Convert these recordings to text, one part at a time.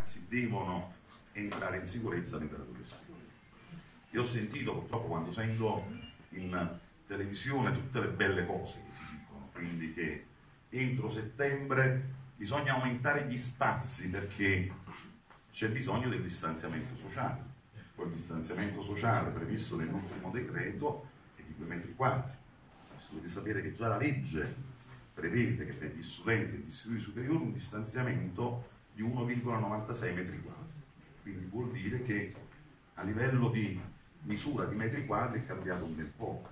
ragazzi devono entrare in sicurezza all'interno delle scuole. Io ho sentito purtroppo quando sento in televisione tutte le belle cose che si dicono, quindi che entro settembre bisogna aumentare gli spazi perché c'è bisogno del distanziamento sociale. Quel distanziamento sociale previsto nell'ultimo decreto è di 2 metri quadri. Dovete sapere che già la legge prevede che per gli studenti degli istituti superiori un distanziamento di 1,96 metri quadri. Quindi vuol dire che a livello di misura di metri quadri è cambiato un bel po'.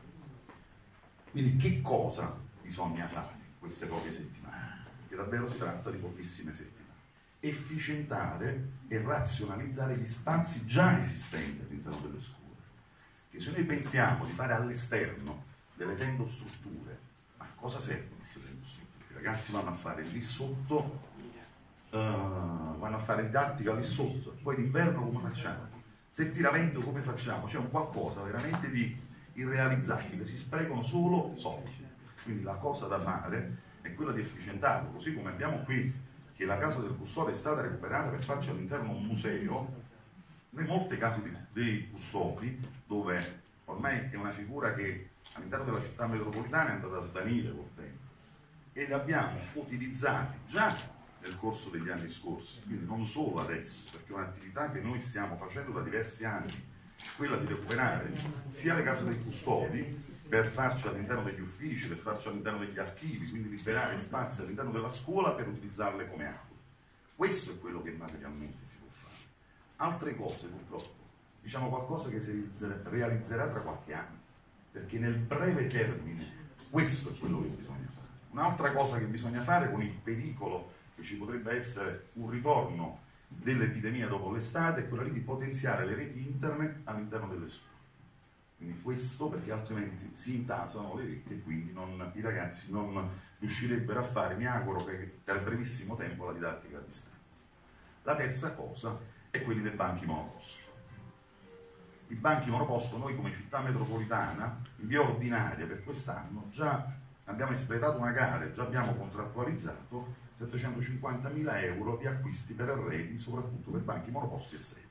Quindi che cosa bisogna fare in queste poche settimane? Che davvero si tratta di pochissime settimane. Efficientare e razionalizzare gli spazi già esistenti all'interno delle scuole. Che se noi pensiamo di fare all'esterno delle tendostrutture, ma a cosa servono queste tendostrutture? I ragazzi vanno a fare lì sotto, vanno a fare didattica lì sotto, poi d'inverno come facciamo? Se tira vento come facciamo? C'è un qualcosa veramente di irrealizzabile, si sprecano solo soldi. Quindi la cosa da fare è quella di efficientarlo, così come abbiamo qui che la casa del custode è stata recuperata per farci all'interno un museo. Noi molte case dei custodi, dove ormai è una figura che all'interno della città metropolitana è andata a svanire col tempo, e le abbiamo utilizzate già nel corso degli anni scorsi, quindi non solo adesso, perché è un'attività che noi stiamo facendo da diversi anni, quella di recuperare sia le case dei custodi per farci all'interno degli uffici, per farci all'interno degli archivi, quindi liberare spazi all'interno della scuola per utilizzarle come aule. Questo è quello che materialmente si può fare. Altre cose purtroppo, diciamo qualcosa che si realizzerà tra qualche anno, perché nel breve termine questo è quello che bisogna fare. Un'altra cosa che bisogna fare con il pericolo che ci potrebbe essere un ritorno dell'epidemia dopo l'estate è quella lì di potenziare le reti internet all'interno delle scuole. Quindi questo perché altrimenti si intasano le reti e quindi i ragazzi non riuscirebbero a fare, mi auguro, che per brevissimo tempo la didattica a distanza. La terza cosa è quelli dei banchi monoposto. I banchi monoposto noi come città metropolitana in via ordinaria per quest'anno già abbiamo espletato una gara e già abbiamo contrattualizzato 750.000 euro di acquisti per arredi, soprattutto per banchi monoposti e sedi.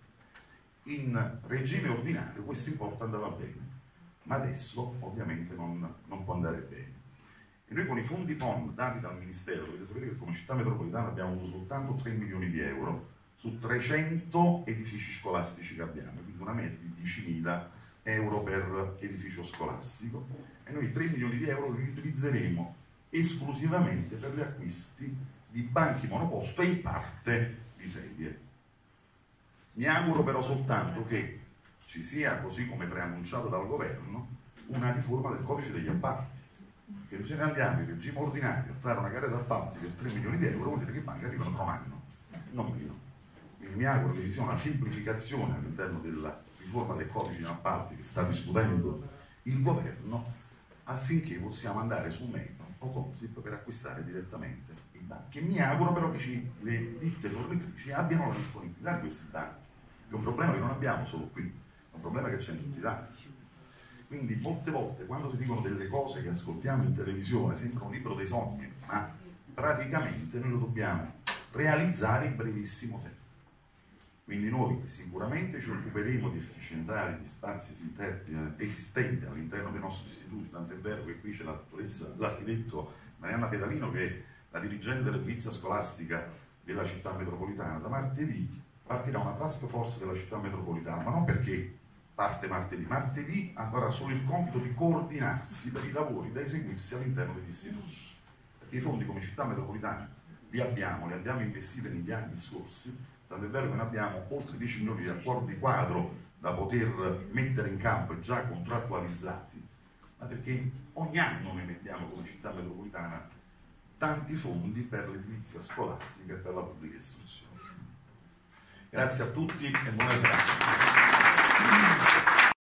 In regime ordinario questo importo andava bene, ma adesso ovviamente non può andare bene. E noi con i fondi PON dati dal Ministero, dovete sapere che come città metropolitana abbiamo avuto soltanto 3 milioni di euro su 300 edifici scolastici che abbiamo, quindi una media di 10.000 euro per edificio scolastico, e noi 3 milioni di euro li utilizzeremo esclusivamente per gli acquisti di banchi monoposto e in parte di sedie. Mi auguro però soltanto che ci sia, così come preannunciato dal governo, una riforma del codice degli appalti, che se ne andiamo in regime ordinario a fare una gara d'appalti per 3 milioni di euro vuol dire che i banchi arrivano tra un anno, non meno. Quindi mi auguro che ci sia una semplificazione all'interno della riforma del codice degli appalti che sta discutendo il governo, affinché possiamo andare su Meta o Consip per acquistare direttamente i banchi. E mi auguro però che le ditte fornitrici abbiano la disponibilità di questi banchi. È un problema che non abbiamo solo qui, è un problema che c'è in tutti i Italia. Quindi molte volte quando si dicono delle cose che ascoltiamo in televisione sembra un libro dei sogni, ma praticamente noi lo dobbiamo realizzare in brevissimo tempo. Quindi noi sicuramente ci occuperemo di efficientare gli spazi esistenti all'interno dei nostri istituti, tant'è vero che qui c'è la dottoressa, l'architetto Marianna Pedalino, che è la dirigente dell'edilizia scolastica della città metropolitana. Da martedì partirà una task force della città metropolitana, ma non perché parte martedì avrà solo il compito di coordinarsi per i lavori da eseguirsi all'interno degli istituti. Perché i fondi come città metropolitana li abbiamo investiti negli anni scorsi, tant'è vero che noi abbiamo oltre 10 milioni di accordi quadro da poter mettere in campo e già contrattualizzati, ma perché ogni anno noi mettiamo come città metropolitana tanti fondi per l'edilizia scolastica e per la pubblica istruzione. Grazie a tutti e buona serata.